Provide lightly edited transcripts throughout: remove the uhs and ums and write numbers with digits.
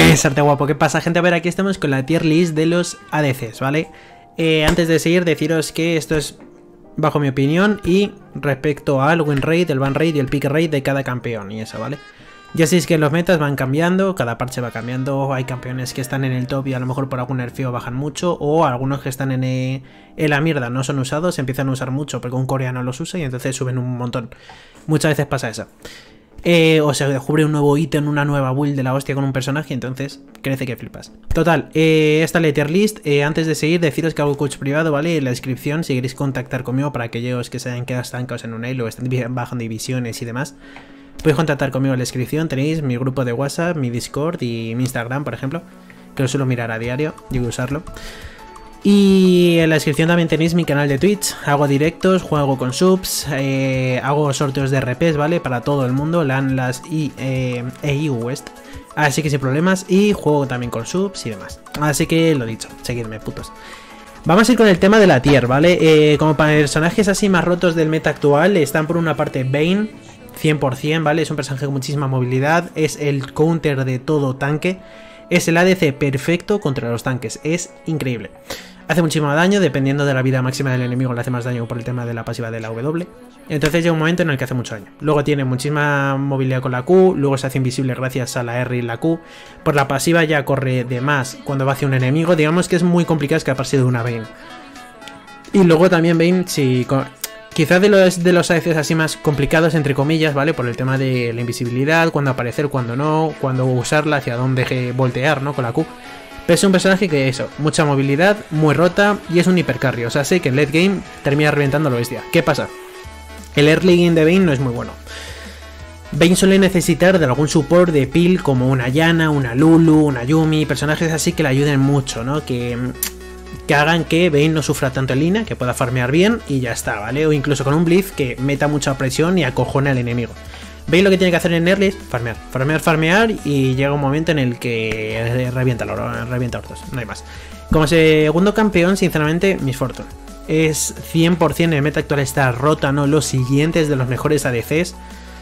Sarte guapo, ¿qué pasa, gente? A ver, aquí estamos con la tier list de los ADCs, ¿vale? Antes de seguir, deciros que esto es bajo mi opinión y respecto al win rate, el ban rate y el pick rate de cada campeón y eso, ¿vale? Ya sabéis que los metas van cambiando, cada parche va cambiando, hay campeones que están en el top y a lo mejor por algún nerfeo bajan mucho, o algunos que están en la mierda no son usados, se empiezan a usar mucho porque un coreano los usa y entonces suben un montón. Muchas veces pasa eso. O se descubre un nuevo ítem, una nueva build de la hostia con un personaje y entonces crece que flipas. Total, esta es la tier list. Antes de seguir, deciros que hago coach privado, ¿vale? En la descripción, si queréis contactar conmigo para aquellos que se hayan quedado estancados en un elo o estén bajando divisiones y demás, podéis contactar conmigo en la descripción. Tenéis mi grupo de WhatsApp, mi Discord y mi Instagram, por ejemplo, que lo suelo mirar a diario y usarlo. Y en la descripción también tenéis mi canal de Twitch, hago directos, juego con subs, hago sorteos de RPs, ¿vale? Para todo el mundo, LAN, LAS y EU West. Así que sin problemas, y juego también con subs y demás. Así que lo dicho, seguidme, putos. Vamos a ir con el tema de la tier, ¿vale? Como personajes así más rotos del meta actual, están por una parte Vayne, 100%, ¿vale? Es un personaje con muchísima movilidad, es el counter de todo tanque. Es el ADC perfecto contra los tanques, es increíble. Hace muchísimo daño, dependiendo de la vida máxima del enemigo le hace más daño por el tema de la pasiva de la W. Entonces llega un momento en el que hace mucho daño. Luego tiene muchísima movilidad con la Q, luego se hace invisible gracias a la R y la Q. Por la pasiva ya corre de más cuando va hacia un enemigo, digamos que es muy complicado escaparse de una Vayne. Y luego también Vayne, si... Quizás de los ADCs así más complicados, entre comillas, ¿vale? Por el tema de la invisibilidad, cuándo aparecer, cuándo no, cuándo usarla, hacia dónde voltear, ¿no? Con la Q. Pero es un personaje que eso, mucha movilidad, muy rota y es un hipercarry. O sea, sé que en late game termina reventando a lo bestia. ¿Qué pasa? El early game de Vayne no es muy bueno. Vayne suele necesitar de algún support de peel como una Yana, una Lulu, una Yumi, personajes así que le ayuden mucho, ¿no? Que hagan que Vayne no sufra tanto en línea, que pueda farmear bien y ya está, ¿vale? O incluso con un Blitz que meta mucha presión y acojone al enemigo. Vayne lo que tiene que hacer en early es farmear, farmear, farmear y llega un momento en el que revienta ortos, no hay más. Como segundo campeón, sinceramente, Miss Fortune. Es 100% en el meta actual está rota, ¿no? Los siguientes de los mejores ADCs.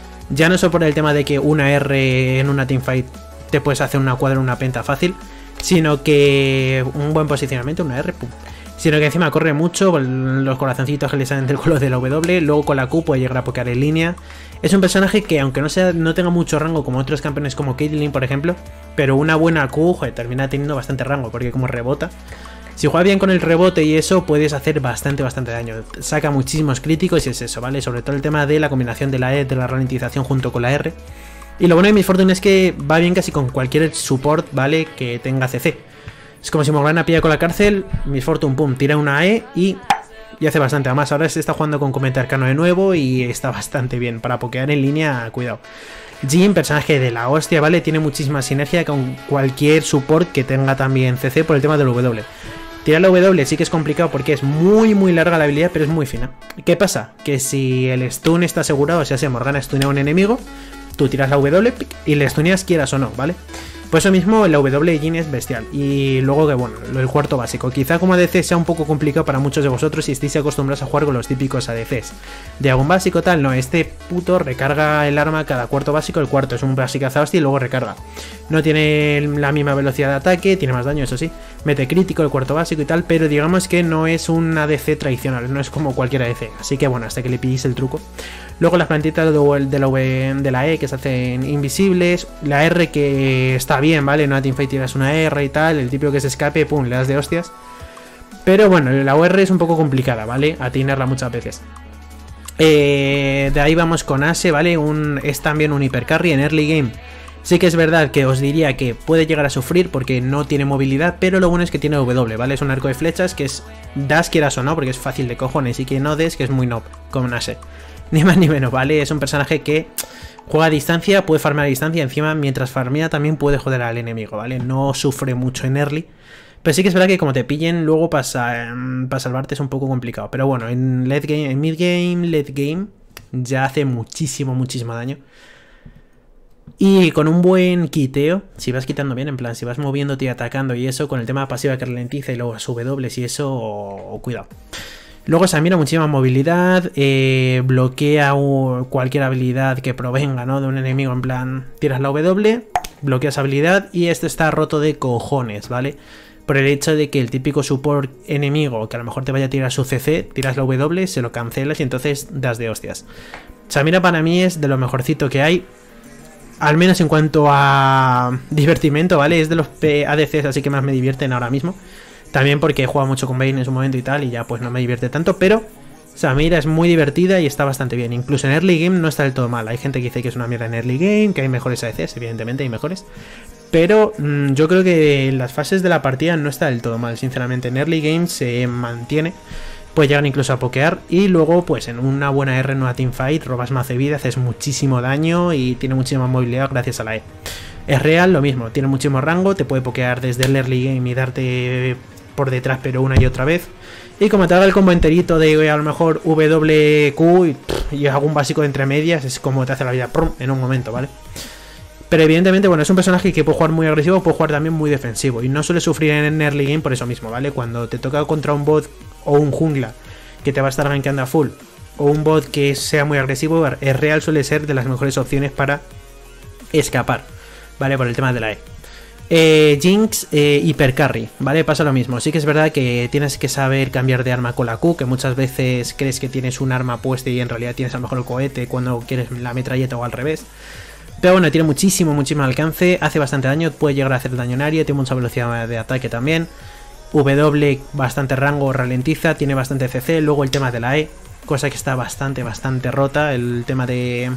Ya no solo por el tema de que una R en una teamfight te puedes hacer una cuadra, una penta fácil, sino que un buen posicionamiento, una R, pum. Sino que encima corre mucho, con los corazoncitos que le salen del color de la W, luego con la Q puede llegar a pokear en línea. Es un personaje que aunque no tenga mucho rango como otros campeones como Caitlyn, por ejemplo, pero una buena Q, joder, termina teniendo bastante rango, porque como rebota, si juegas bien con el rebote y eso, puedes hacer bastante daño. Saca muchísimos críticos y es eso, ¿vale? Sobre todo el tema de la combinación de la E, de la ralentización junto con la R. Y lo bueno de Miss Fortune es que va bien casi con cualquier support, ¿vale? Que tenga CC. Es como si Morgana pilla con la cárcel, Miss Fortune, pum, tira una E y hace bastante. Además, ahora se está jugando con Cometa Arcano de nuevo y está bastante bien. Para pokear en línea, cuidado. Jhin, personaje de la hostia, ¿vale? Tiene muchísima sinergia con cualquier support que tenga también CC por el tema del W. Tirar la W sí que es complicado porque es muy larga la habilidad, pero es muy fina. ¿Qué pasa? Que si el stun está asegurado, o sea, si Morgana stunea a un enemigo, tú tiras la W y le stuneas quieras o no, ¿vale? Por eso mismo la W de Jhin es bestial. Y luego que bueno, el cuarto básico. Quizá como ADC sea un poco complicado para muchos de vosotros si estéis acostumbrados a jugar con los típicos ADCs. De algún básico tal, no, este puto recarga el arma cada cuarto básico. El cuarto es un básico hostia y luego recarga. No tiene la misma velocidad de ataque, tiene más daño, eso sí. Mete crítico el cuarto básico y tal, pero digamos que no es un ADC tradicional, no es como cualquier ADC. Así que bueno, hasta que le pilléis el truco. Luego las plantitas de la E que se hacen invisibles. La R que está bien, ¿vale? En una teamfight tiras una R y tal. El típico que se escape, pum, le das de hostias. Pero bueno, la OR es un poco complicada, ¿vale? Atinarla muchas veces. De ahí vamos con Ashe, ¿vale? Es también un hipercarry en early game. Sí que es verdad que os diría que puede llegar a sufrir porque no tiene movilidad, pero lo bueno es que tiene W, ¿vale? Es un arco de flechas que es das quieras o no, porque es fácil de cojones, y que no des, que es muy noob, como Ashe. Ni más ni menos, ¿vale? Es un personaje que juega a distancia, puede farmear a distancia, encima mientras farmea también puede joder al enemigo, ¿vale? No sufre mucho en early, pero sí que es verdad que como te pillen luego para salvarte es un poco complicado. Pero bueno, en late game, en mid game, late game, ya hace muchísimo daño. Y con un buen quiteo, si vas quitando bien, en plan, si vas moviéndote y atacando y eso, con el tema pasiva que ralentiza y luego las W y eso, cuidado. Luego Samira, muchísima movilidad, bloquea cualquier habilidad que provenga, ¿no?, de un enemigo, en plan, tiras la W, bloqueas habilidad y esto está roto de cojones, ¿vale? Por el hecho de que el típico support enemigo que a lo mejor te vaya a tirar su CC, tiras la W, se lo cancelas y entonces das de hostias. Samira para mí es de lo mejorcito que hay, al menos en cuanto a divertimento, ¿vale? Es de los ADCs así que más me divierten ahora mismo. También porque he jugado mucho con Vayne en su momento y tal, y ya pues no me divierte tanto, pero Samira es muy divertida y está bastante bien. Incluso en early game no está del todo mal. Hay gente que dice que es una mierda en early game, que hay mejores ADCs, evidentemente hay mejores. Pero yo creo que en las fases de la partida no está del todo mal, sinceramente. En early game se mantiene, puede llegar incluso a pokear, y luego pues en una buena R en una teamfight robas más de vida, haces muchísimo daño y tiene muchísima movilidad gracias a la E. Es real, lo mismo, tiene muchísimo rango, te puede pokear desde el early game y darte por detrás pero una y otra vez. Y como te haga el combo enterito de a lo mejor WQ y algún básico de entre medias, es como te hace la vida ¡prum! En un momento, ¿vale? Pero evidentemente, bueno, es un personaje que puede jugar muy agresivo, puede jugar también muy defensivo. Y no suele sufrir en early game por eso mismo, ¿vale? Cuando te toca contra un bot o un jungla que te va a estar gankeando a full, o un bot que sea muy agresivo, el real suele ser de las mejores opciones para escapar, ¿vale? Por el tema de la E. Jinx, hipercarry, ¿vale? Pasa lo mismo. Sí que es verdad que tienes que saber cambiar de arma con la Q, que muchas veces crees que tienes un arma puesta y en realidad tienes a lo mejor el cohete cuando quieres la metralleta o al revés. Pero bueno, tiene muchísimo alcance, hace bastante daño, puede llegar a hacer daño en área, tiene mucha velocidad de ataque también. W, bastante rango, ralentiza, tiene bastante CC. Luego el tema de la E, cosa que está bastante rota, el tema de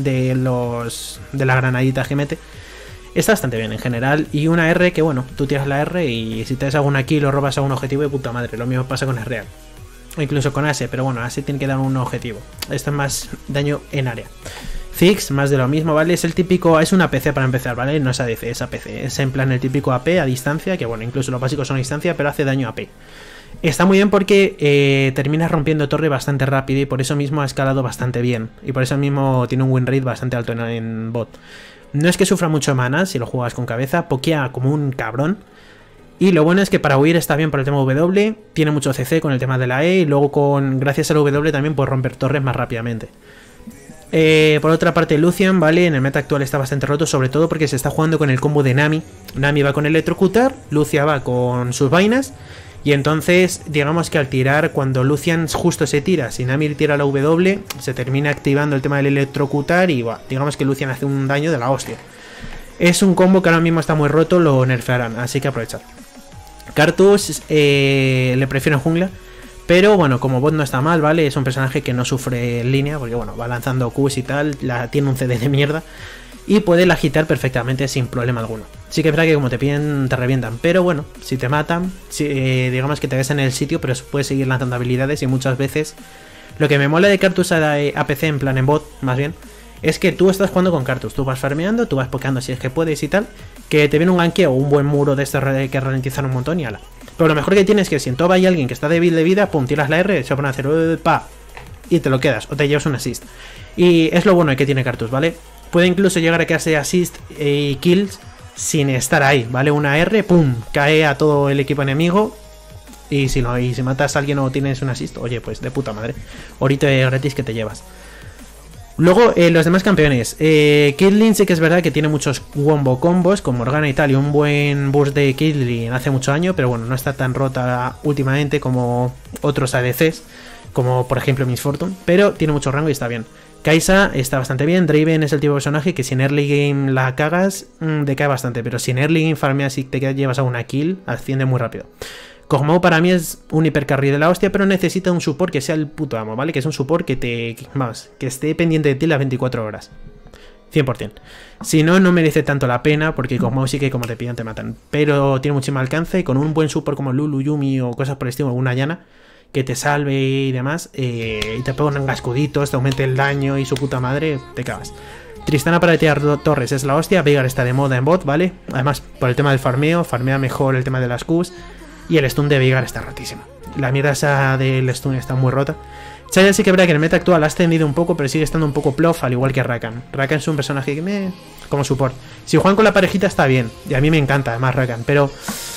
la granadita que mete. Está bastante bien en general. Y una R que, bueno, tú tiras la R y si te das alguna kill o robas algún objetivo de puta madre. Lo mismo pasa con el real. O incluso con Ase, pero bueno, Ase tiene que dar un objetivo. Esto es más daño en área. Ziggs, más de lo mismo, ¿vale? Es el típico, es una PC para empezar, ¿vale? No es ADC, es APC. Es en plan el típico AP a distancia, que bueno, incluso los básicos son a distancia, pero hace daño AP. Está muy bien porque terminas rompiendo torre bastante rápido y por eso mismo ha escalado bastante bien. Y por eso mismo tiene un win rate bastante alto en bot. No es que sufra mucho mana si lo juegas con cabeza, pokea como un cabrón. Y lo bueno es que para huir está bien por el tema W, tiene mucho CC con el tema de la E y luego gracias al W también puedes romper torres más rápidamente. Por otra parte Lucian, ¿vale? En el meta actual está bastante roto, sobre todo porque se está jugando con el combo de Nami. Nami va con electrocutar, Lucia va con sus vainas. Y entonces, digamos que al tirar, cuando Lucian justo se tira, si Nami tira la W, se termina activando el tema del electrocutar y digamos que Lucian hace un daño de la hostia. Es un combo que ahora mismo está muy roto, lo nerfearán, así que aprovechar. Karthus le prefiero en jungla, pero bueno, como bot no está mal, ¿vale? Es un personaje que no sufre en línea, porque bueno, va lanzando Qs y tal, tiene un CD de mierda. Y puede agitar perfectamente sin problema alguno. Sí que es verdad que como te piden te revientan, pero bueno, si te matan, digamos que te ves en el sitio, pero puedes seguir lanzando habilidades y muchas veces... Lo que me mola de Karthus APC, en plan en bot, más bien, es que tú estás jugando con Karthus, tú vas farmeando, tú vas pokeando si es que puedes y tal, que te viene un ganqueo o un buen muro de estos que ralentizan un montón y ala. Pero lo mejor que tienes es que si en top hay alguien que está débil de vida, pum, tiras la R, se pone a hacer pa, y te lo quedas, o te llevas un assist. Y es lo bueno que tiene Karthus, ¿vale? Puede incluso llegar a quedarse assist y kills sin estar ahí, ¿vale? Una R, pum, cae a todo el equipo enemigo. Y si matas a alguien o tienes un assist, oye, pues de puta madre. Ahorita gratis que te llevas. Luego, los demás campeones. Caitlyn sí que es verdad que tiene muchos wombo combos con Morgana y tal, y un buen burst de Caitlyn hace mucho daño, pero bueno, no está tan rota últimamente como otros ADCs, como por ejemplo Miss Fortune, pero tiene mucho rango y está bien. Kai'Sa está bastante bien. Draven es el tipo de personaje que si en early game la cagas, decae bastante, pero si en early game farmeas y te llevas a una kill, asciende muy rápido. Kog'Maw para mí es un hipercarry de la hostia, pero necesita un support que sea el puto amo, ¿vale? Que es un support que esté pendiente de ti las 24 horas. 100%. Si no, no merece tanto la pena, porque Kog'Maw sí que como te pillan te matan. Pero tiene muchísimo alcance y con un buen support como Lulu, Yumi o cosas por el estilo, una Yana, que te salve y demás, y te pongan escuditos, te aumente el daño y su puta madre, te cagas. Tristana para tirar torres es la hostia. Veigar está de moda en bot, ¿vale? Además, por el tema del farmeo, farmea mejor el tema de las Qs. Y el stun de Veigar está rotísimo. La mierda esa del stun está muy rota. Xayah sí que verá que en el meta actual ha extendido un poco, pero sigue estando un poco plof, al igual que Rakan. Rakan es un personaje que como support. Si juegan con la parejita está bien, y a mí me encanta además Rakan, pero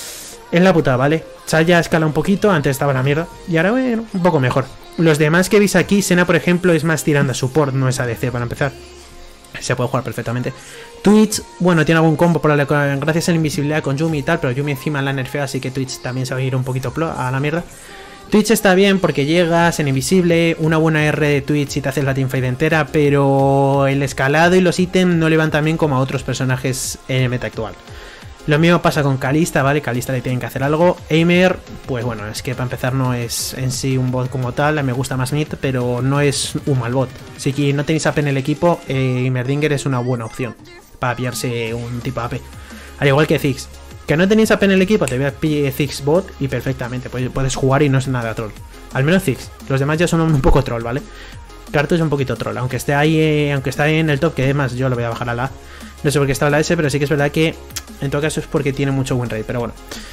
Es la putada, ¿vale? Saya escala un poquito, antes estaba la mierda. Y ahora, bueno, un poco mejor. Los demás que veis aquí, Senna, por ejemplo, es más tirando a support, no es ADC para empezar. Se puede jugar perfectamente. Twitch, bueno, tiene algún combo por gracias a la invisibilidad con Yumi y tal, pero Yumi encima la nerfea, así que Twitch también se va a ir un poquito a la mierda. Twitch está bien porque llegas en invisible, una buena R de Twitch y te haces la teamfight entera, pero el escalado y los ítems no le van tan bien como a otros personajes en el meta actual. Lo mismo pasa con Kalista, ¿vale? Kalista le tienen que hacer algo. Aimer, pues bueno, es que para empezar no es en sí un bot como tal, me gusta más Mid, pero no es un mal bot. Si que no tenéis AP en el equipo, Heimerdinger es una buena opción para pillarse un tipo AP. Al igual que Ziggs. Que no tenéis AP en el equipo, te voy a pillar Ziggs bot y perfectamente, pues puedes jugar y no es nada troll. Al menos Ziggs, los demás ya son un poco troll, ¿vale? Karthus es un poquito troll, aunque esté ahí, aunque está en el top, que además yo lo voy a bajar a la A. No sé por qué está la S, pero sí que es verdad que en todo caso es porque tiene mucho win rate, pero bueno.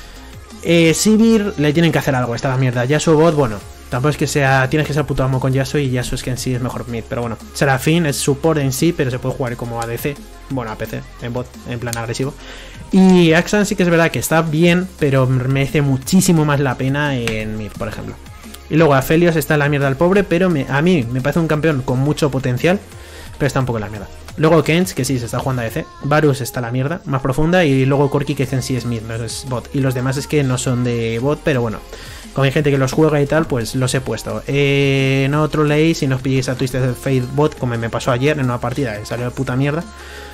Sivir le tienen que hacer algo, esta la mierda. Yasuo bot, bueno, tampoco es que sea, tienes que ser puto amo con Yasuo y Yasuo es que en sí es mejor mid, pero bueno. Serafín es support en sí, pero se puede jugar como ADC, bueno, APC, en bot, en plan agresivo. Y Axan sí que es verdad que está bien, pero merece muchísimo más la pena en mid, por ejemplo. Y luego Aphelios está en la mierda al pobre, pero a mí me parece un campeón con mucho potencial, pero está un poco en la mierda. Luego Kench, que sí, se está jugando a DC. Varus está en la mierda, más profunda. Y luego Corki, que en sí es mid, no es bot. Y los demás es que no son de bot, pero bueno. Como hay gente que los juega y tal, pues los he puesto. No troleéis y no os pilléis a Twisted Fate bot, como me pasó ayer en una partida que salió de puta mierda.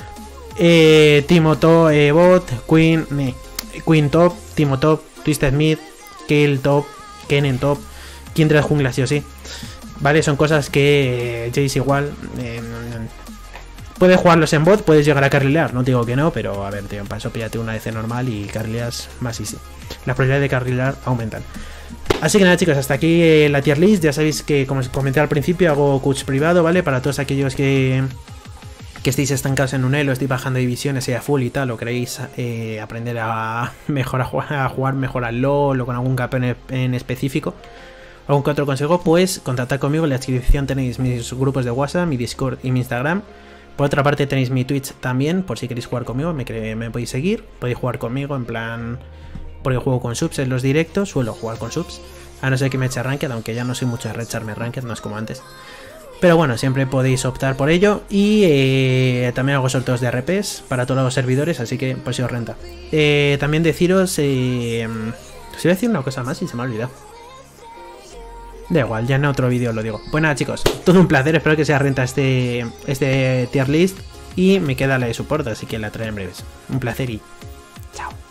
Timo top, bot, Queen top, Timo top, Twisted mid, Kale top, Kennen top, Kindred jungla sí o sí. Vale, son cosas que Jace igual... puedes jugarlos en bot, puedes llegar a carrilear, no digo que no, pero a ver, tío, para eso píllate una DC normal y carrileas más easy. Las probabilidades de carrilear aumentan. Así que nada, chicos, hasta aquí la tier list. Ya sabéis que, como os comenté al principio, hago coach privado, ¿vale? Para todos aquellos que estéis estancados en un elo, estéis bajando divisiones y a full y tal, o queréis aprender a jugar mejor al LoL o con algún campeón en específico, algún que otro consejo, pues contactad conmigo. En la descripción tenéis mis grupos de WhatsApp, mi Discord y mi Instagram. Por otra parte tenéis mi Twitch también, por si queréis jugar conmigo, me podéis seguir, podéis jugar conmigo en plan... Porque juego con subs en los directos, suelo jugar con subs, a no ser que me eche ranked, aunque ya no soy mucho de recharme ranked, no es como antes. Pero bueno, siempre podéis optar por ello. Y también hago sorteos de RPs para todos los servidores, así que pues si os renta. También deciros... os iba a decir una cosa más y se me ha olvidado. Da igual, ya en otro vídeo lo digo. Pues nada, chicos, todo un placer, espero que sea renta este tier list. Y me queda la de support, así que la traeré en breves. Un placer y chao.